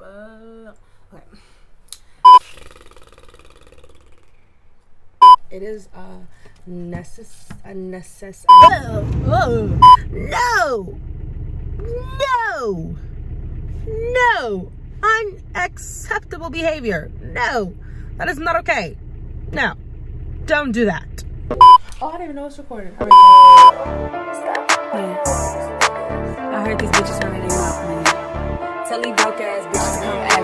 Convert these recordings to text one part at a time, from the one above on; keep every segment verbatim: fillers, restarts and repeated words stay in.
Uh, okay. It is a necess a necess. No, oh, no, no, no, unacceptable behavior. No, that is not okay. No, don't do that. Oh, I didn't even know it's recording. All right, yeah. I heard these bitches running their mouth, man. Tell these broke ass bitches to come at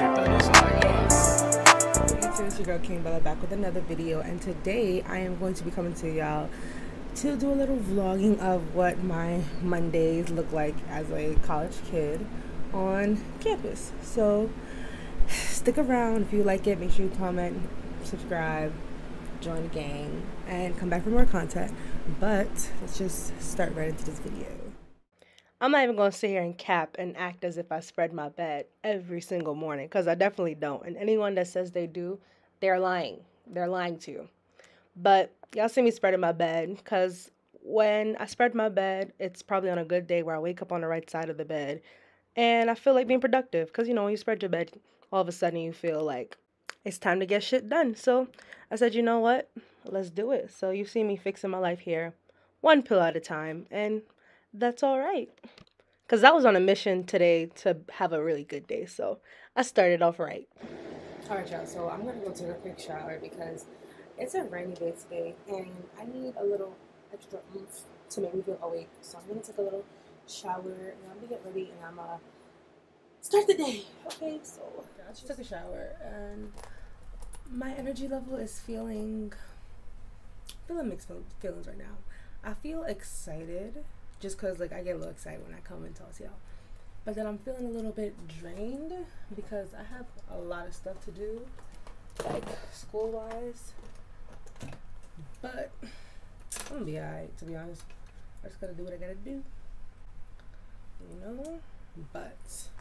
me. It's your girl King Bella back with another video, and today I am going to be coming to y'all to do a little vlogging of what my Mondays look like as a college kid on campus. So stick around. If you like it, make sure you comment, subscribe, join the gang, and come back for more content. But let's just start right into this video. I'm not even going to sit here and cap and act as if I spread my bed every single morning, because I definitely don't. And anyone that says they do, they're lying. They're lying to you. But y'all see me spreading my bed, because when I spread my bed, it's probably on a good day where I wake up on the right side of the bed and I feel like being productive. Because, you know, when you spread your bed, all of a sudden you feel like it's time to get shit done. So I said, you know what? Let's do it. So you see me fixing my life here, one pill at a time, and that's all right. Because I was on a mission today to have a really good day, so I started off right. All right, y'all, so I'm going to go take a quick shower because it's a rainy day today, and I need a little extra oomph to make me feel awake. So I'm going to take a little shower, and I'm going to get ready, and I'm going to start the day. Okay, so I just took a shower, and my energy level is feeling, feeling mixed feelings right now. I feel excited. Just because, like, I get a little excited when I come and talk to y'all. But then I'm feeling a little bit drained because I have a lot of stuff to do, like, school-wise. But I'm going to be alright, to be honest. I just got to do what I got to do. You know? But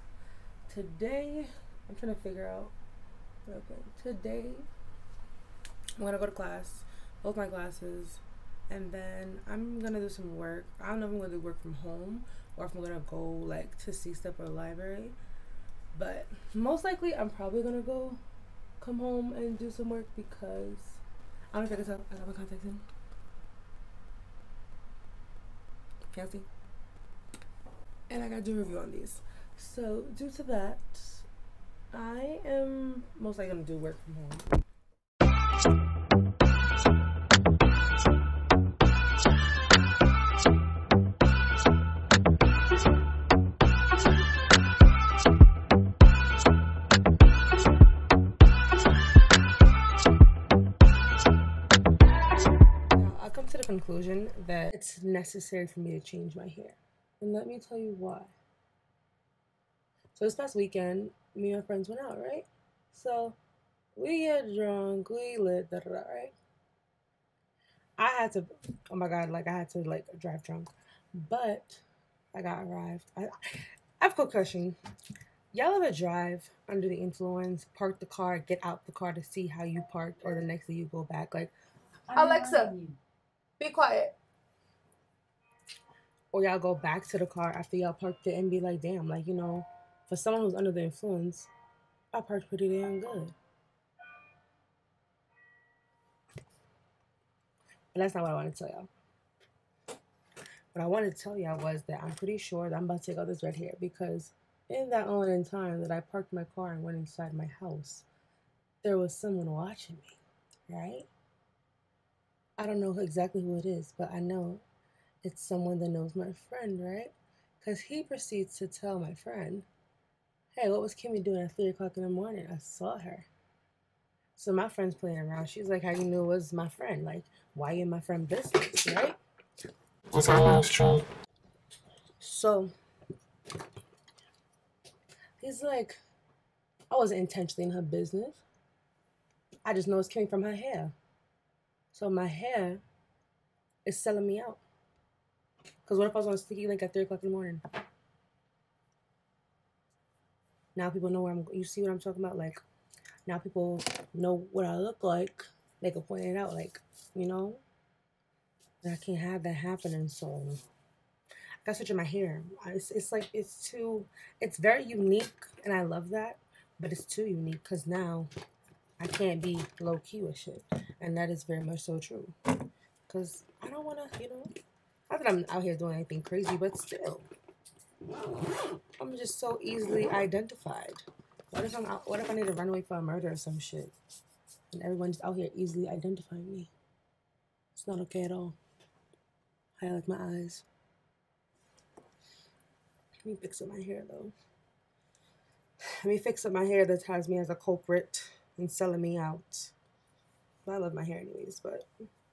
today, I'm trying to figure out, okay, today, I'm going to go to class, both my classes. And then I'm gonna do some work. I don't know if I'm gonna do work from home or if I'm gonna go like to C-Step or the library. But most likely I'm probably gonna go come home and do some work because I don't know if I can tell. I got my contacts in. Can't see. And I gotta do a review on these. So due to that, I am most likely gonna do work from home. To the conclusion that it's necessary for me to change my hair, and let me tell you why. So this past weekend, me and my friends went out, right? So we get drunk, we lit, da da da, right? I had to, oh my god, like I had to like drive drunk, but I got arrived. I, I have concussion. Y'all ever drive under the influence, park the car, get out the car to see how you parked, or the next day you go back, like, Alexa, be quiet. Or y'all go back to the car after y'all parked it and be like, damn, like, you know, for someone who's under the influence, I parked pretty damn good. But that's not what I wanted to tell y'all. What I wanted to tell y'all was that I'm pretty sure that I'm about to take out this red hair because in that moment in time that I parked my car and went inside my house, there was someone watching me, right? I don't know exactly who it is, but I know it's someone that knows my friend, right? Because he proceeds to tell my friend, hey, what was Kimmy doing at three o'clock in the morning? I saw her. So my friend's playing around. She's like, how you knew it was my friend? Like, why you in my friend's business, right? What's happening, Strong? So he's like, I wasn't intentionally in her business. I just know it's coming from her hair. So my hair is selling me out. Because what if I was on a sticky link at three o'clock in the morning? Now people know where I'm, you see what I'm talking about? Like, now people know what I look like. They can point it out, like, you know? And I can't have that happening, so gotta switch in my hair. It's, it's like, it's too, it's very unique, and I love that, but it's too unique because now I can't be low-key with shit, and that is very much so true, because I don't want to, you know, not that I'm out here doing anything crazy, but still, I'm just so easily identified. What if I'm out, what if I need to run away from a murder or some shit, and everyone's out here easily identifying me? It's not okay at all. I like my eyes. Let me fix up my hair, though. Let me fix up my hair that has me as a culprit and selling me out. But I love my hair anyways, but...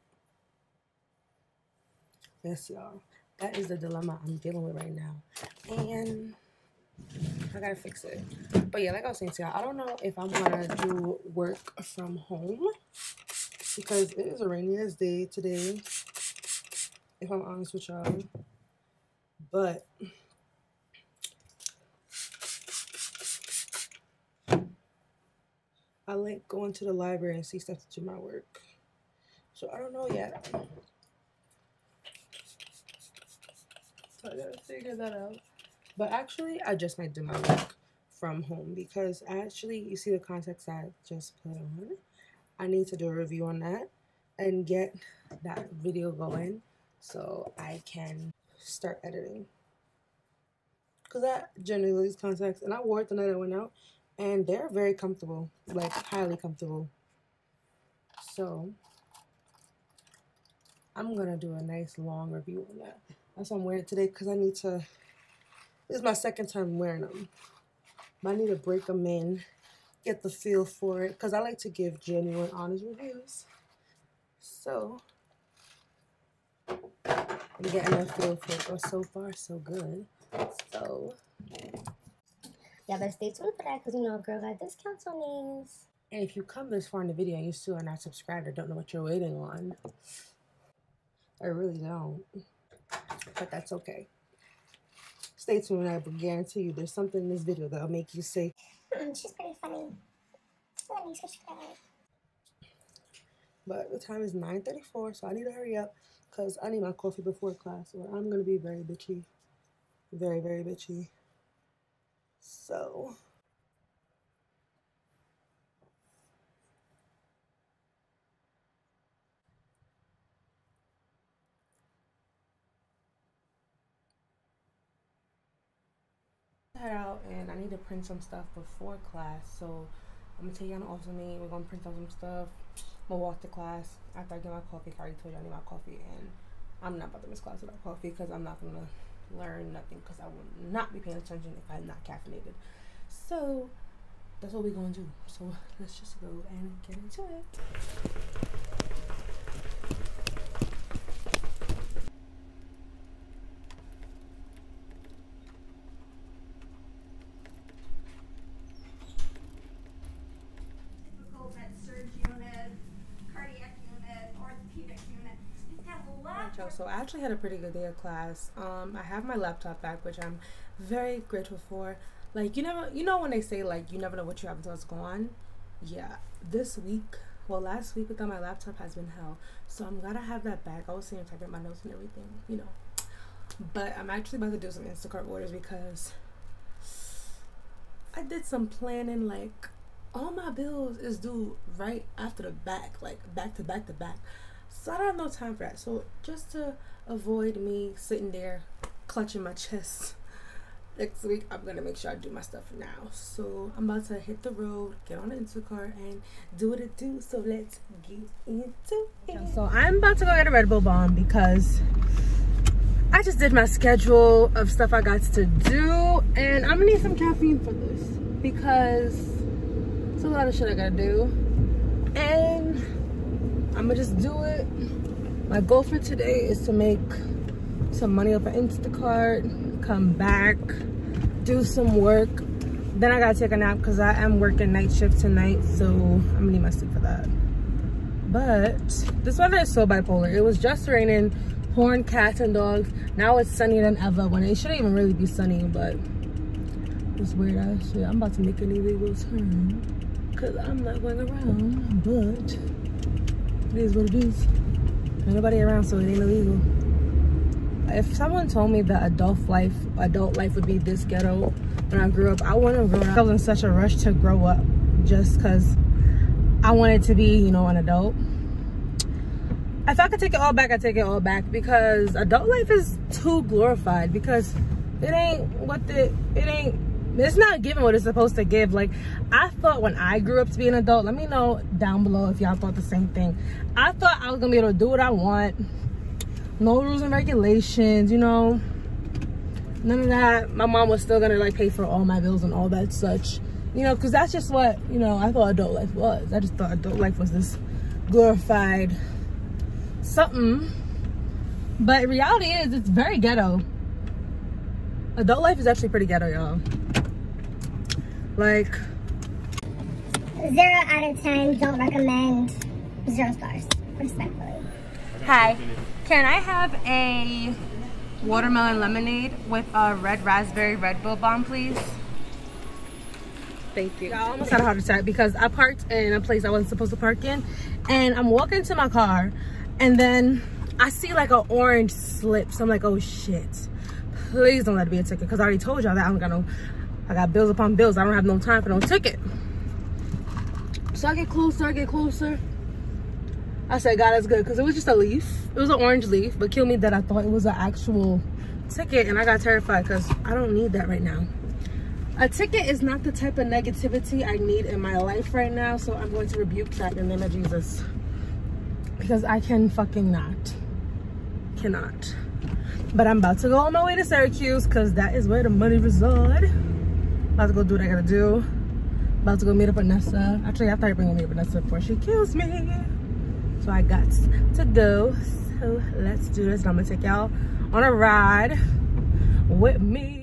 yes, y'all. That is the dilemma I'm dealing with right now. And I gotta fix it. But yeah, like I was saying to y'all, I don't know if I'm gonna do work from home. Because it is a rainy ass day today. If I'm honest with y'all. But... I like going to the library and see stuff to do my work. So I don't know yet. So I gotta figure that out. But actually, I just might do my work from home because actually, you see the contacts I just put on. I need to do a review on that and get that video going so I can start editing. Because I generally use contacts, and I wore it the night I went out. And they're very comfortable, like highly comfortable. So I'm gonna do a nice long review on that. That's why I'm wearing it today, because I need to, this is my second time wearing them. But I need to break them in, get the feel for it, because I like to give genuine, honest reviews. So I'm getting a feel for it, but so far so good. So y'all better stay tuned for that, because you know a girl got discounts on these. And if you come this far in the video and you still are not subscribed or don't know what you're waiting on, I really don't. But that's okay. Stay tuned, I guarantee you there's something in this video that'll make you say, mm, she's pretty funny. Let me subscribe. But the time is nine thirty-four, so I need to hurry up because I need my coffee before class or I'm going to be very bitchy. Very, very bitchy. So head out and I need to print some stuff before class. So I'm gonna take you on off with me. We're gonna print out some stuff. I'm gonna walk to class after I get my coffee. I already told you I need my coffee, and I'm not about to miss class without coffee because I'm not gonna learn nothing because I will not be paying attention if I'm not caffeinated. So that's what we're gonna do. So let's just go and get into it. So I actually had a pretty good day of class. Um, I have my laptop back, which I'm very grateful for. Like, you never, you know when they say, like, you never know what you have until it's gone? Yeah, this week, well, last week without my laptop has been hell. So I'm gonna have that back. I was sitting typing my notes and everything, you know. But I'm actually about to do some Instacart orders because I did some planning. Like, all my bills is due right after the back, like back to back to back. So I don't have no time for that. So just to avoid me sitting there clutching my chest next week, I'm gonna make sure I do my stuff now. So I'm about to hit the road, get on the Instacart, and do what it do. So let's get into it. So I'm about to go get a Red Bull bomb because I just did my schedule of stuff I got to do, and I'm gonna need some caffeine for this because it's a lot of shit I gotta do, and I'm gonna just do it. My goal for today is to make some money off of Instacart, come back, do some work. Then I gotta take a nap because I am working night shift tonight, so I'm gonna need my sleep for that. But this weather is so bipolar. It was just raining, pouring cats and dogs. Now it's sunnier than ever when it shouldn't even really be sunny, but it's weird ass shit. I'm about to make an illegal turn because I'm not going around, but it is what it is. Ain't nobody around, so it ain't illegal. if someone told me that adult life adult life would be this ghetto when I grew up, I wouldn't have grown up. I was in such a rush to grow up just because I wanted to be, you know, an adult. If I could take it all back, I'd take it all back, because adult life is too glorified, because it ain't what the it ain't it's not giving what it's supposed to give. Like, I thought when I grew up to be an adult, let me know down below if y'all thought the same thing. I thought I was gonna be able to do what I want, no rules and regulations, you know, none of that. My mom was still gonna like pay for all my bills and all that such, you know, because that's just what, you know, I thought adult life was. I just thought adult life was this glorified something, but reality is it's very ghetto. Adult life is actually pretty ghetto, y'all. Like, Zero out of ten, don't recommend. Zero stars, respectfully. Hi, can I have a watermelon lemonade with a red raspberry Red Bull bomb, please? Thank you. I almost had a heart attack because I parked in a place I wasn't supposed to park in, and I'm walking to my car, and then I see like an orange slip. So I'm like, oh shit, please don't let it be a ticket, because I already told y'all that I don't got no, I got bills upon bills. I don't have no time for no ticket. So I get closer, I get closer. I said, God, that's good, because it was just a leaf. It was an orange leaf, but kill me that I thought it was an actual ticket, and I got terrified because I don't need that right now. A ticket is not the type of negativity I need in my life right now, so I'm going to rebuke that in the name of Jesus. Because I can fucking not. Cannot. But I'm about to go on my way to Syracuse, because that is where the money resides. About to go do what I gotta do. About to go meet up with Nessa. Actually, I thought I bring me up with Nessa before she kills me. So I got to go. So let's do this. And I'm gonna take y'all on a ride with me.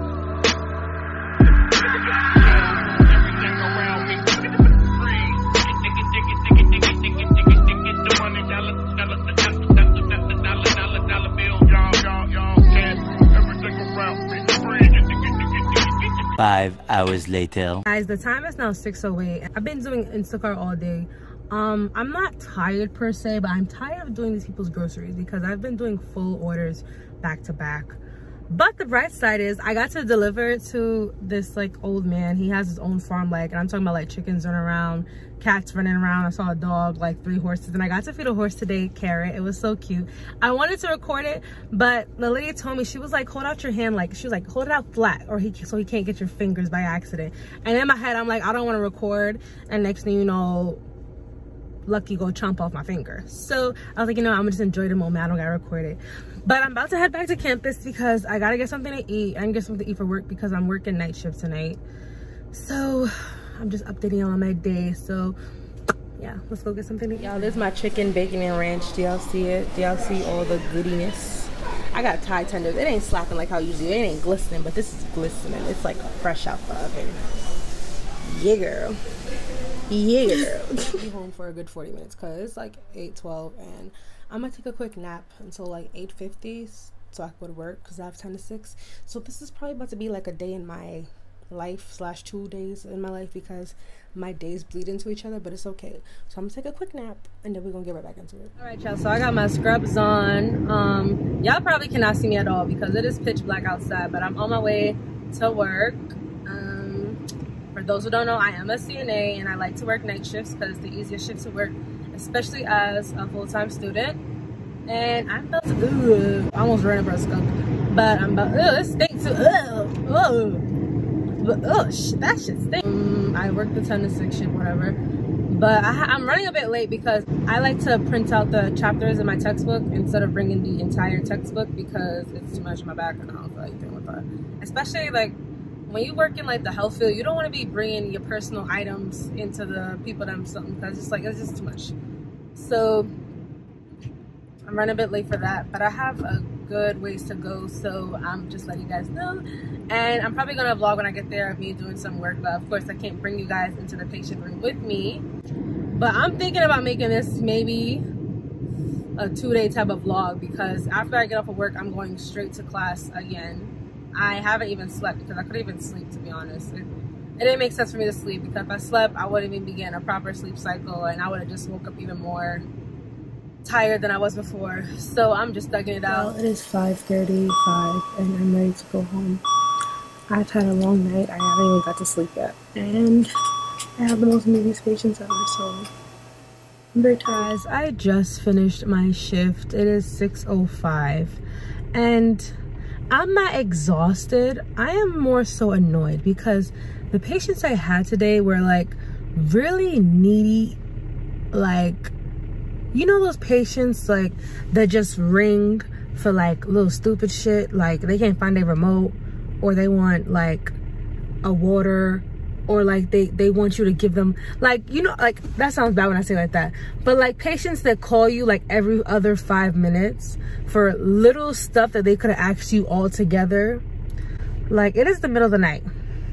Five hours later. Guys, the time is now six oh eight. I've been doing Instacart all day. Um, I'm not tired per se, but I'm tired of doing these people's groceries because I've been doing full orders back to back. But the bright side is I got to deliver to this like old man. He has his own farm, like, and I'm talking about like chickens running around, cats running around. I saw a dog, like three horses, and I got to feed a horse today, Carrot. It was so cute. I wanted to record it, but the lady told me, she was like, hold out your hand, like she was like, hold it out flat, or he so he can't get your fingers by accident. And in my head, I'm like, I don't want to record, and next thing you know, Lucky go chomp off my finger. So I was like, you know, I'm gonna just enjoy the moment. I don't gotta record it. But I'm about to head back to campus because I gotta get something to eat. I can get something to eat for work because I'm working night shift tonight. So I'm just updating y'all on my day. So yeah, let's go get something to eat. Y'all, this is my chicken, bacon, and ranch. Do y'all see it? Do y'all see all the goodiness? I got Thai tenders. It ain't slapping like how usually. It ain't glistening, but this is glistening. It's like fresh out the oven. Yeah, girl. Yeah, girl. Be home for a good forty minutes because it's like eight twelve, and I'm gonna take a quick nap until like eight fifty so I can go to work because I have ten to six. So this is probably about to be like a day in my life slash two days in my life because my days bleed into each other, but it's okay. So I'm gonna take a quick nap and then we're gonna get right back into it. All right, y'all, so I got my scrubs on. Um, y'all probably cannot see me at all because it is pitch black outside, but I'm on my way to work. Um, for those who don't know, I am a C N A and I like to work night shifts because it's the easiest shift to work, especially as a full-time student. And I'm about to, ugh, I almost ran over a skunk, but I'm about, ugh, it stinks too, ugh, ugh. But ugh, that shit stinks. Um, I work the ten to six shift, whatever. But I, I'm running a bit late because I like to print out the chapters in my textbook instead of bringing the entire textbook because it's too much in my back and I don't feel like doing with that. Especially like when you work in like the health field, you don't want to be bringing your personal items into the people that I'm something because it's like, it's just too much. So I'm running a bit late for that, but I have a good ways to go, so I'm just letting you guys know. And I'm probably gonna vlog when I get there of me doing some work, but of course I can't bring you guys into the patient room with me. But I'm thinking about making this maybe a two-day type of vlog because after I get off of work, I'm going straight to class again. I haven't even slept because I couldn't even sleep, to be honest. It, it didn't make sense for me to sleep because if I slept, I wouldn't even begin a proper sleep cycle and I would have just woke up even more tired than I was before, so I'm just thugging it out. Well, it is five thirty-five and I'm ready to go home. I've had a long night. I haven't even got to sleep yet, and I have the most amazing patients ever, so I'm very tired. Guys, I just finished my shift. It is six oh five and I'm not exhausted. I am more so annoyed because the patients I had today were like really needy. Like, you know those patients like that just ring for like little stupid shit, like they can't find their remote, or they want like a water, or like they they want you to give them, like, you know, like, that sounds bad when I say like that, but like patients that call you like every other five minutes for little stuff that they could have asked you all together. Like, it is the middle of the night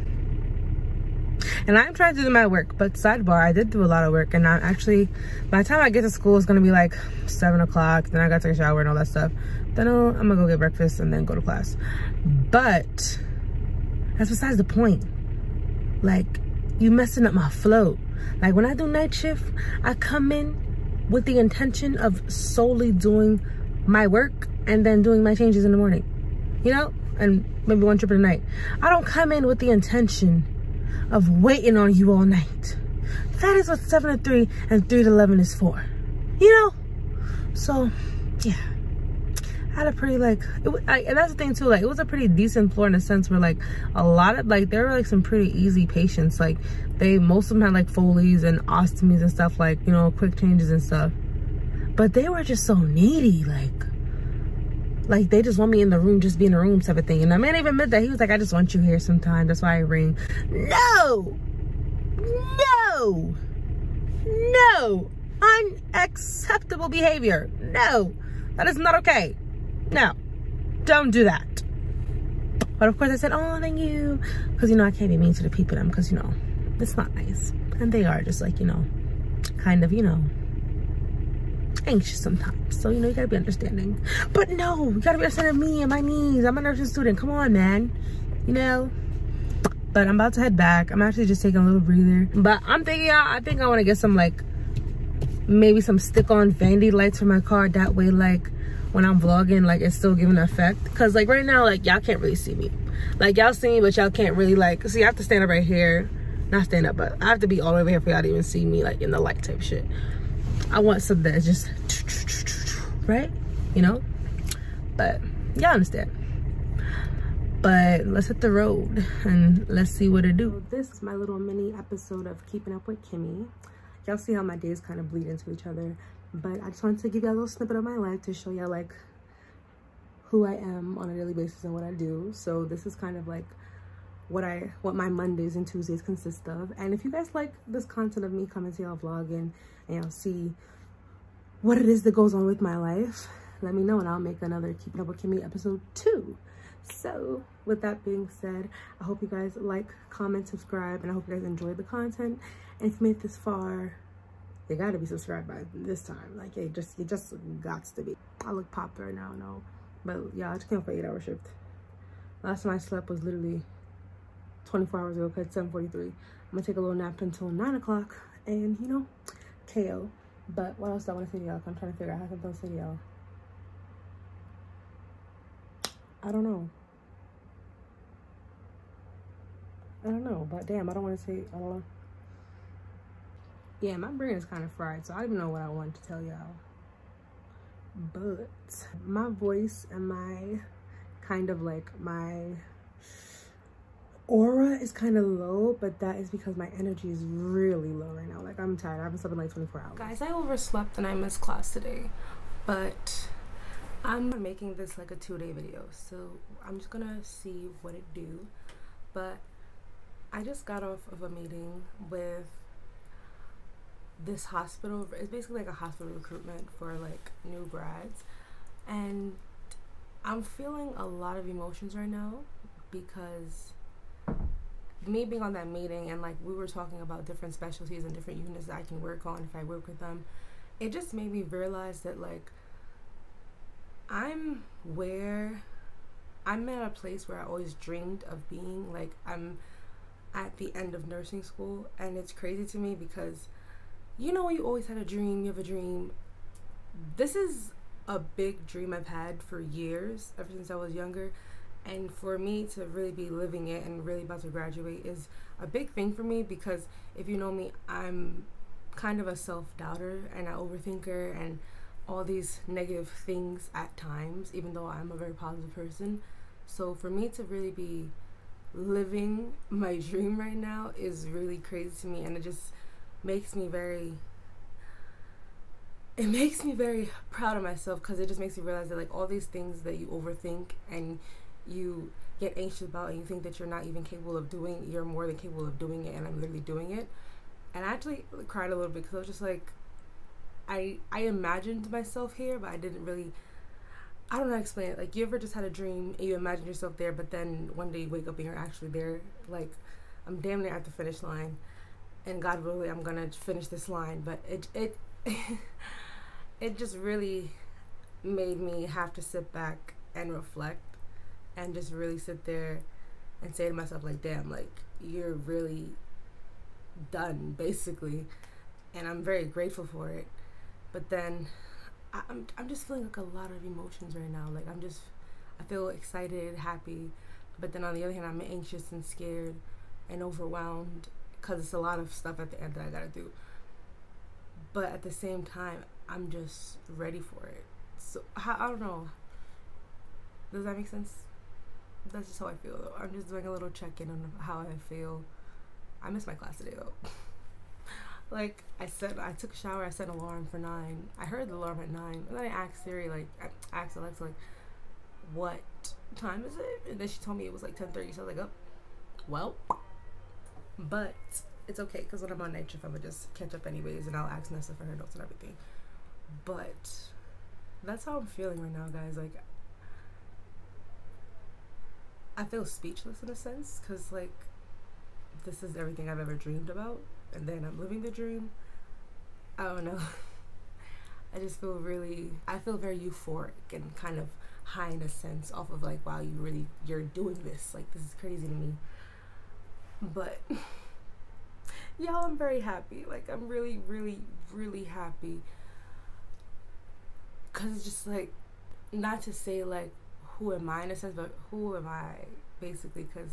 and I'm trying to do my work, but sidebar, I did do a lot of work, and I'm actually, by the time I get to school, it's gonna be like seven o'clock. Then I gotta take a shower and all that stuff. Then I'll, I'm gonna go get breakfast and then go to class. But that's besides the point. Like, you messing up my flow. Like, when I do night shift, I come in with the intention of solely doing my work and then doing my changes in the morning, you know, and maybe one trip at night. I don't come in with the intention of waiting on you all night. That is what seven to three and three to eleven is for, you know. So yeah, I had a pretty like it was, I, and that's the thing too, like, it was a pretty decent floor in a sense where like a lot of like there were like some pretty easy patients. Like, they most of them had like Foleys and ostomies and stuff, like, you know, quick changes and stuff, but they were just so needy. Like like they just want me in the room, just be in the room type of thing. And the man even admit that. He was like, I just want you here sometime, that's why I ring. No, no, no, unacceptable behavior. No, that is not okay. No, don't do that. But of course I said, oh, thank you, because, you know, I can't be mean to the people them, because, you know, it's not nice, and they are just like, you know, kind of, you know, anxious sometimes. So, you know, you gotta be understanding. But no, you gotta be understanding of me and my needs. I'm a nursing student, come on, man, you know. But I'm about to head back. I'm actually just taking a little breather, but I'm thinking, I think I want to get some, like, maybe some stick-on vanity lights for my car. That way, like, when I'm vlogging, like, it's still giving an effect. Because, like, right now, like, y'all can't really see me. Like, y'all see me, but y'all can't really, like, see, I have to stand up right here. Not stand up, but I have to be all the way over here for y'all to even see me, like, in the light type shit. I want something that's just, right? You know? But, y'all understand. But let's hit the road and let's see what it do. So this is my little mini episode of Keeping Up with Kimmy. Y'all see how my days kind of bleed into each other. But I just wanted to give y'all a little snippet of my life to show y'all, like, who I am on a daily basis and what I do. So this is kind of like what I what my Mondays and Tuesdays consist of. And if you guys like this content of me coming to y'all vlogging and y'all see what it is that goes on with my life, let me know and I'll make another Keeping Up with Kimmy episode two. So with that being said, I hope you guys like, comment, subscribe, and I hope you guys enjoyed the content. And if you made it this far, you gotta be subscribed by this time. Like, it just it just gots to be. I look popped right now, no, but yeah, I just came for eight hour shift. Last time I slept was literally twenty-four hours ago, at seven forty-three. I'm gonna take a little nap until nine o'clock, and, you know, K O. But what else do I want to say to y'all? I'm trying to figure out how to say to y'all. I don't know. I don't know, but damn, I don't want to say, I don't know. Yeah, my brain is kind of fried, so I don't even know what I wanted to tell y'all. But my voice and my kind of like my aura is kind of low, but that is because my energy is really low right now. Like, I'm tired. I haven't slept in like twenty-four hours. Guys, I overslept and I missed class today, but I'm making this like a two-day video, so I'm just gonna see what it do. But I just got off of a meeting with this hospital. It's basically like a hospital recruitment for like new grads, and I'm feeling a lot of emotions right now because me being on that meeting, and like we were talking about different specialties and different units that I can work on if I work with them, it just made me realize that like I'm where I'm at a place where I always dreamed of being. Like, I'm at the end of nursing school, and it's crazy to me because, you know, you always had a dream, you have a dream, this is a big dream I've had for years, ever since I was younger. And for me to really be living it and really about to graduate is a big thing for me, because if you know me, I'm kind of a self-doubter and an overthinker and all these negative things at times, even though I'm a very positive person. So for me to really be living my dream right now is really crazy to me, and it just makes me very it makes me very proud of myself, because it just makes me realize that like all these things that you overthink and you get anxious about and you think that you're not even capable of doing, you're more than capable of doing it, and I'm literally doing it. And I actually cried a little bit because I was just like, I I imagined myself here, but I didn't really, I don't know how to explain it. Like, you ever just had a dream and you imagine yourself there, but then one day you wake up and you're actually there? Like, I'm damn near at the finish line, and God willing, I'm gonna finish this line. But it it it just really made me have to sit back and reflect, and just really sit there and say to myself, like, damn, like, you're really done, basically. And I'm very grateful for it. But then I, I'm I'm just feeling like a lot of emotions right now. Like, I'm just, I feel excited, happy, but then on the other hand, I'm anxious and scared and overwhelmed, because it's a lot of stuff at the end that I gotta do. But at the same time, I'm just ready for it. So I, I don't know. Does that make sense? That's just how I feel, though. I'm just doing a little check-in on how I feel. I missed my class today, though. Like, I said, I took a shower, I set an alarm for nine. I heard the alarm at nine, and then I asked Siri, like, I asked Alexa, like, what time is it? And then she told me it was like ten thirty, so I was like, oh, well. But it's okay, because when I'm on night shift, I'm gonna just catch up anyways, and I'll ask Nessa for her notes and everything. But that's how I'm feeling right now, guys. Like, I feel speechless in a sense, because, like, this is everything I've ever dreamed about, and then I'm living the dream. I don't know. I just feel really, I feel very euphoric and kind of high in a sense, off of like, wow, you really, you're doing this. Like, this is crazy to me. But y'all, I'm very happy. Like, I'm really, really, really happy. Because it's just like, not to say like, who am I in a sense, but who am I basically, because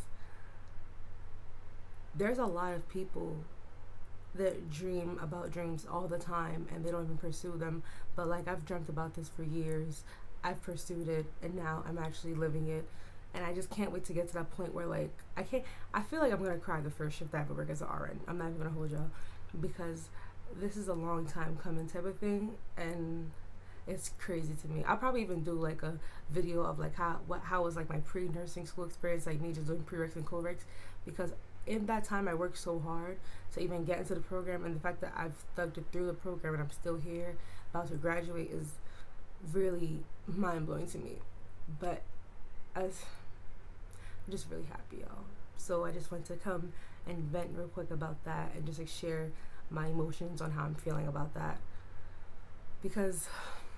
there's a lot of people that dream about dreams all the time and they don't even pursue them. But like, I've dreamt about this for years, I've pursued it, and now I'm actually living it. And I just can't wait to get to that point where like, I can't, I feel like I'm gonna cry the first shift I ever work as an R N. I'm not even gonna hold y'all, because this is a long time coming type of thing, and it's crazy to me. I'll probably even do like a video of like how what how was like my pre-nursing school experience, like me just doing prereqs and co-reqs, because in that time I worked so hard to even get into the program, and the fact that I've thugged it through the program and I'm still here about to graduate is really mind-blowing to me. But as I'm just really happy, y'all. So I just want to come and vent real quick about that, and just like share my emotions on how I'm feeling about that, because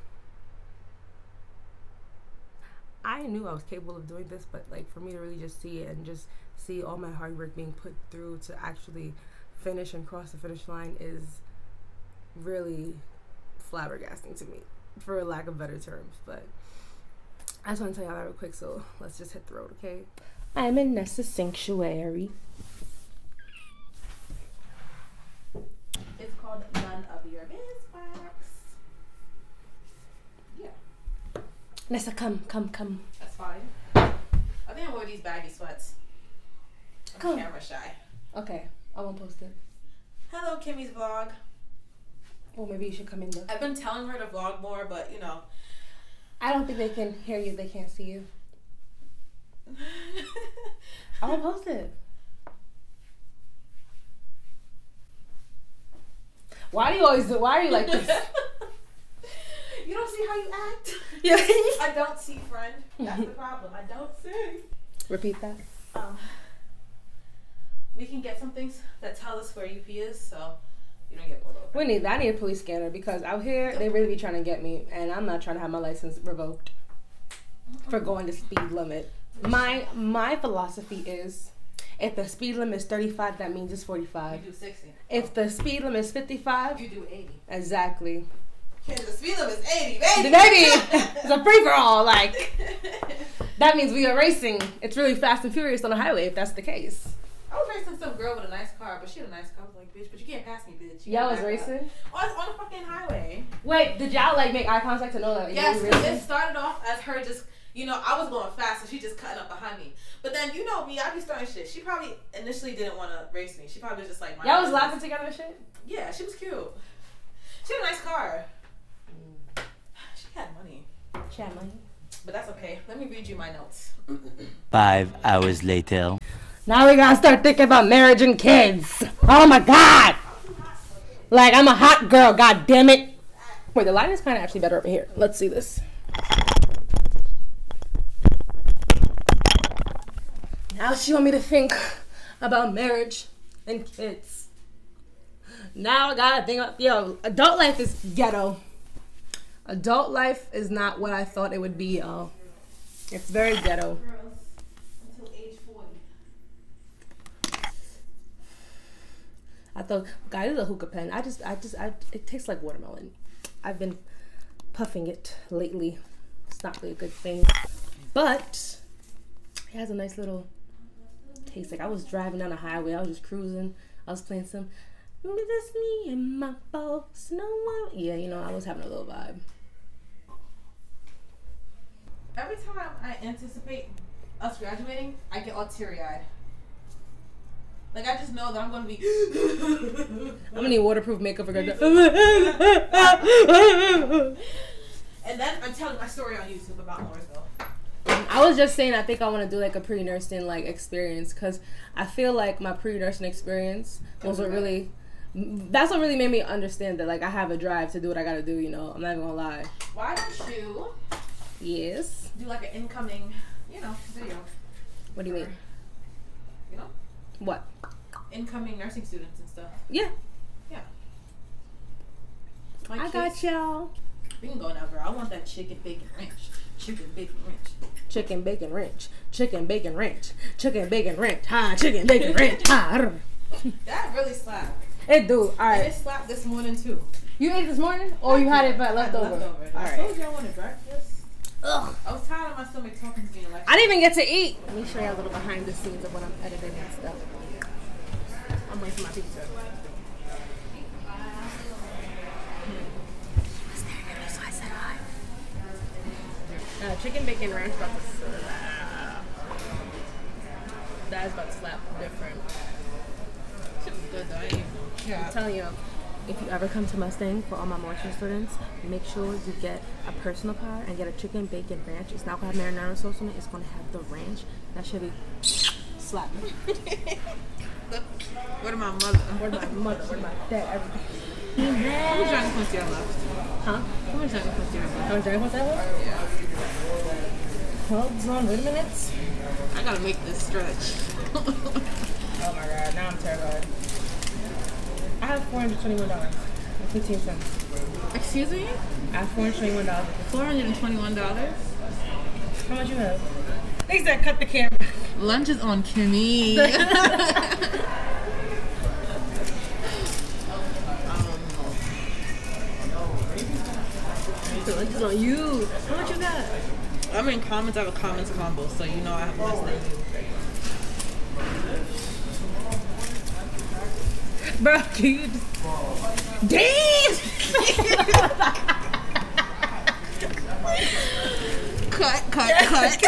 I knew I was capable of doing this, but like, for me to really just see it and just see all my hard work being put through to actually finish and cross the finish line is really flabbergasting to me, for lack of better terms. But I just want to tell y'all that real quick, so let's just hit the road, okay? I'm in Nessa's sanctuary. It's called None of Your Beeswax. Yeah. Nessa, come, come, come. That's fine. I think I wore these baggy sweats. I'm Come. camera shy. Okay, I won't post it. Hello, Kimmy's vlog. Well, maybe you should come in though. I've been telling her to vlog more, but you know. I don't think they can hear you. They can't see you. I won't post it. Why do you always do? Why are you like this? You don't see how you act? Yeah. I don't see, friend. That's the problem. I don't see. Repeat that. Um, we can get some things that tell us where U P is, so you don't get pulled over. We need that. I need a police scanner, because out here they really be trying to get me, and I'm not trying to have my license revoked for going the speed limit. My my philosophy is, if the speed limit is thirty-five, that means it's forty-five. You do sixty. If the speed limit is fifty-five, You do eighty. exactly. Okay, the speed limit is eighty, baby. Baby, it's a free for all. Like that means we are racing. It's really fast and furious on the highway. If that's the case. I was racing some girl with a nice car, but she had a nice car. I was like, bitch, but you can't pass me, bitch. You Y'all gotta was back up. racing? Oh, it's on the fucking highway. Wait, did y'all like make eye contact to know that? Yes, you were because racing? it started off as her just, you know, I was going fast and she just cutting up behind me. But then, you know me, I be starting shit. She probably initially didn't want to race me. She probably was just like, my Y'all was laughing together and shit? Yeah, she was cute. She had a nice car. She had money. She had money. But that's okay. Let me read you my notes. Five hours later. Now we gotta start thinking about marriage and kids. Oh my god! Like, I'm a hot girl, god damn it. Wait, the light is kind of actually better over here. Let's see this. Now she want me to think about marriage and kids. Now I gotta think about, yo, adult life is ghetto. Adult life is not what I thought it would be, y'all. It's very ghetto. Girls, until age forty. I thought, guys, this is a hookah pen. I just, I just, I, it tastes like watermelon. I've been puffing it lately. It's not really a good thing, but it has a nice little taste. Like I was driving down the highway, I was just cruising. I was playing some, just me and my folks, no one. Yeah, you know, I was having a little vibe. Every time I anticipate us graduating, I get all teary-eyed. Like, I just know that I'm going to be... I'm going to need waterproof makeup for graduation. And then I'm telling my story on YouTube about Mooresville. I was just saying I think I want to do like a pre-nursing like experience because I feel like my pre-nursing experience was what really... That's what really made me understand that like I have a drive to do what I got to do, you know. I'm not even going to lie. Why don't you... Yes. do like an incoming, you know, video. What do you mean? You know? What? Incoming nursing students and stuff. Yeah. Yeah. My I kids, got y'all. We can go now, girl. I want that chicken bacon ranch. Chicken bacon ranch. Chicken bacon ranch. Chicken bacon ranch. Chicken bacon ranch. Ha, chicken bacon ranch. Ha. That really slapped. It do. All And right. it slapped this morning too. You ate it this morning or you had it but left over? Leftovers. All I right. told you I wanted breakfast. Ugh. I was tired of my stomach talking to me like I didn't even get to eat. Let me show you a little behind the scenes of when I'm editing and stuff. I'm waiting for my pizza. Uh, chicken bacon ranch about to slap. That is about to slap different. shit was good though. I ain't even I'm yeah. telling you, if you ever come to Mustang for all my Martian students, make sure you get a personal par and get a chicken bacon ranch. It's not going to have marinara sauce on it. It's going to have the ranch. That should be slapping. Where my mother? Where's my mother? Where's my dad? Everything. How much Johnny Quincy I left? Huh? How much Johnny Quincy I left? How much Johnny Quincy I left? Hold on, wait a minute. I gotta make this stretch. Oh my god, now I'm terrified. I have four hundred twenty-one dollars and fifteen cents. Excuse me? I have four hundred twenty-one dollars. Four hundred and twenty-one dollars. How much you have? They said cut the camera. Lunch is on Kimmy. The lunch is on you. How much you got? I'm in comments. I have a comments combo, so you know I have less than you. Bro, can you just... Damn! Cut, cut, cut.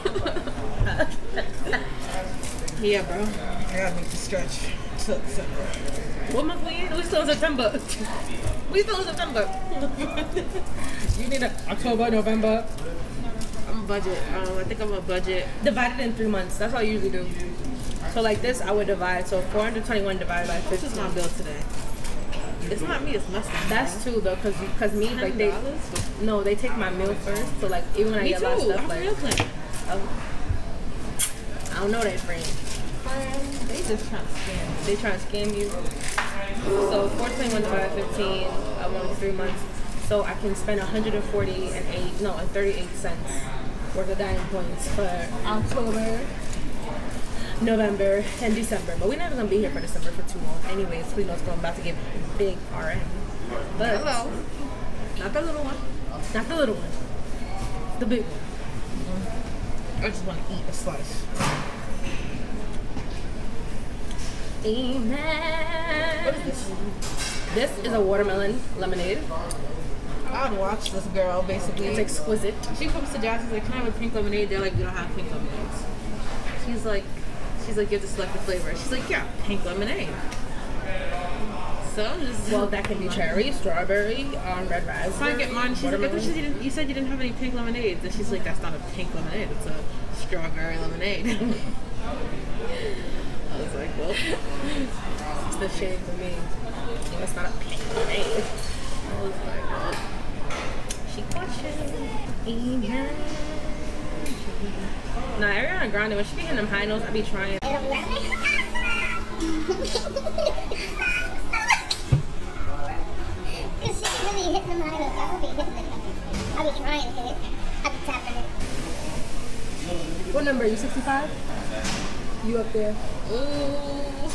Yeah, bro. I gotta make the stretch. Till December. What month we in? We still in September. We still in September. You need a October, November. I'm a budget. Um, I think I'm a budget. Divide it in three months. That's what I usually do. So like this, I would divide. So four hundred twenty-one divided by This fifteen. is my bill today. It's not me. It's Mustang. That's two though, cause cause me like they ten dollars? no they take my meal first. So like even when I Me get too. a lot of stuff I'm like real clean. oh, I don't know that friend. They just trying to scam me. They try to scam you. So four twenty-one divided by fifteen. I want three months. So I can spend one hundred forty and eight no and thirty-eight cents worth of dining points for October, November, and December. But we're never gonna be here for December for too long. Anyways, we know it's going about to get big R M. But Hello. Not the little one. Not the little one. The big one. I just want to eat a slice. Amen. What is this? This is a watermelon lemonade. I would watch this girl, basically. It's exquisite. She comes to Jackson's like, can I have a pink lemonade? They're like, we don't have pink lemonades. She's like, she's like, you have to select the flavor. She's like, yeah, pink lemonade. So I'm just Well, that can be cherry, strawberry, um, red raspberry. trying to get mine. She's like, I thought you didn't, you said you didn't have any pink lemonades. And she's like, that's not a pink lemonade. It's a strawberry lemonade. I was like, well, It's the shade for me. It's not a pink lemonade. I was like, well, She questioned. Amen. Nah, Ariana Grande, when she be hitting them high notes, I be trying. Because she's really hitting them high notes. I will be hitting them. I'll be trying to hit. I'll be tapping it. What number are you, sixty-five? You up there? ooh.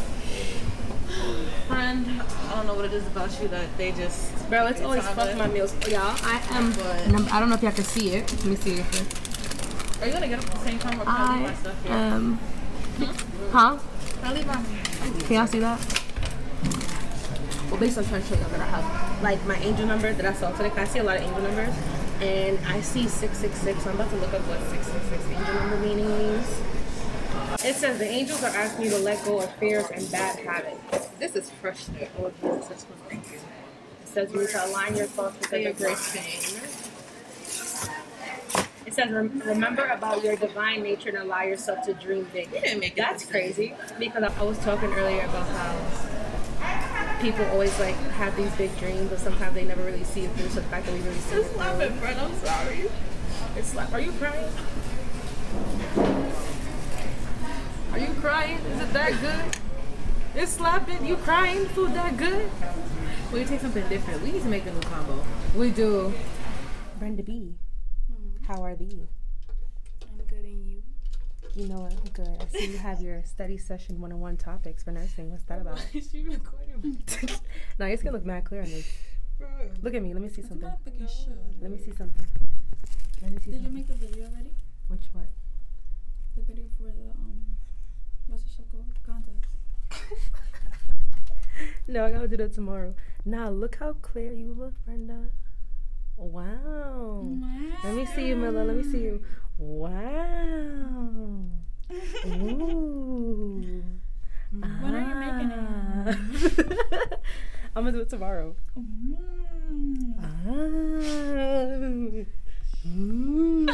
Friend, I don't know what it is about you that they just. Bro, it's always Time fuck it. my meals. Y'all, I am. But- Number, I don't know if y'all can see it. Let me see it. Are you gonna get up at the same time or can I leave my I stuff here? am. Huh? Can I leave my. Can y'all see that? Well, basically, I'm trying to show y'all that I have like my angel number that I saw today. 'Cause I see a lot of angel numbers, and I see six six six. So I'm about to look up what six six six angel number meaning means. It says the angels are asking you to let go of fears and bad habits. This is fresh. Oh, Jesus, this one, thank you. It says you need to align your thoughts with Say the your grace grace. It says rem- remember about your divine nature and allow yourself to dream big. didn't make it That's this crazy because I I was talking earlier about how people always like have these big dreams, but sometimes they never really see it through. So the fact that we really see it Just laugh through, it, friend. I'm sorry. it's like, are you crying? Are you crying? Is it that good? It's slapping. You crying? Food that good? We need to take something different. We need to make a new combo. We do. Brenda B, how are thee? I'm good, and you? You know what? Good. I see you have your study session one oh one topics for nursing. What's that about? Is she recording? No, it's gonna look mad clear on this. Look at me. Let me see something. Not fucking should. Let me see something. Let me see Did you something. make the video already? Which one? The video for the um, what's the shit called? Contacts. No, I gotta do that tomorrow. Now look how clear you look, Brenda. Wow. Let me see you, Milla. Let me see you. Wow. Ooh. When are you making it? I'm gonna do it tomorrow. Mm. Ah. Mm.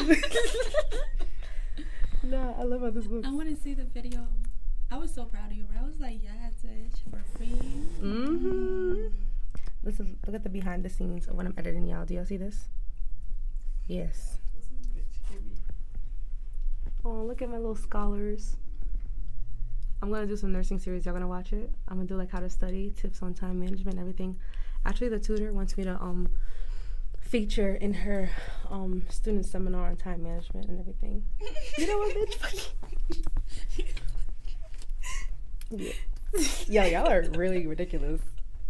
No, I love how this looks. I want to see the video. I was so proud of you, bro. I was like, yeah, bitch, for free. Mm-hmm. This is, look at the behind the scenes of when I'm editing y'all. Do y'all see this? Yes. Oh, look at my little scholars. I'm gonna do some nursing series. Y'all gonna watch it? I'm gonna do like how to study, tips on time management, everything. Actually, the tutor wants me to um feature in her um student seminar on time management and everything. You know what, bitch? Yeah. Yeah, y'all are really ridiculous.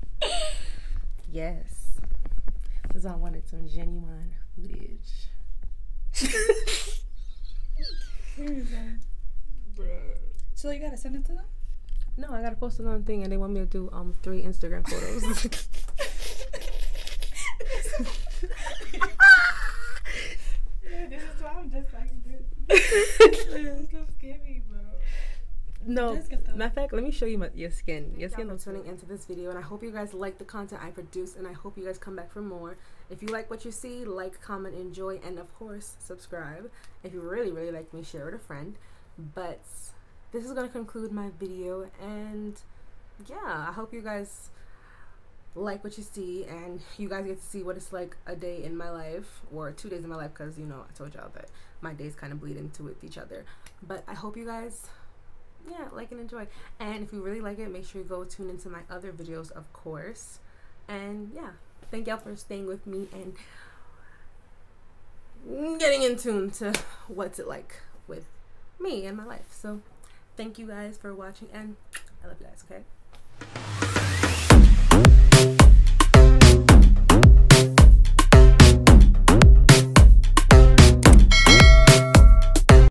Yes. Because I wanted some genuine footage. So you gotta send it to them? No, I gotta post it on thing and they want me to do um three Instagram photos. This is why I'm just like this. It's so scary, bro. No, Just get the- matter of fact, let me show you my, your skin. Your skin looks tuning into this video, and I hope you guys like the content I produce, and I hope you guys come back for more. If you like what you see, like, comment, enjoy, and of course, subscribe. If you really, really like me, share with a friend. But this is gonna conclude my video, and yeah, I hope you guys like what you see, and you guys get to see what it's like a day in my life, or two days in my life, because you know I told y'all that my days kind of bleed into with each other. But I hope you guys, yeah, like and enjoy. And if you really like it, make sure you go tune into my other videos, of course. And yeah, thank y'all for staying with me and getting in tune to what's it like with me and my life. So thank you guys for watching, and I love you guys. Okay.